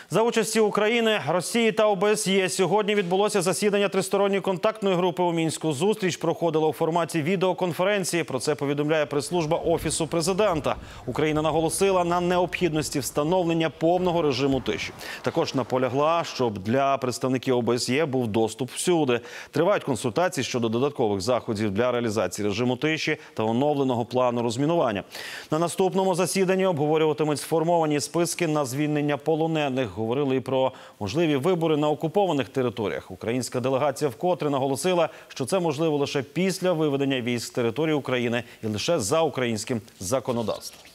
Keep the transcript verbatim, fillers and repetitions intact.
За участі України, Росії та О Б С Є сьогодні відбулося засідання тристоронньої контактної групи у Мінську. Зустріч проходила у форматі відеоконференції. Про це повідомляє прес-служба Офісу президента. Україна наголосила на необхідності встановлення повного режиму тиші. Також наполягла, щоб для представників О Б С Є був доступ всюди. Тривають консультації щодо додаткових заходів для реалізації режиму тиші та оновленого плану розмінування. На наступному засіданні обговорюватимуть сформовані списки на звільнення полонених. Говорили і про можливі вибори на окупованих територіях. Українська делегація вкотре наголосила, що це можливо лише після виведення військ з території України і лише за українським законодавством.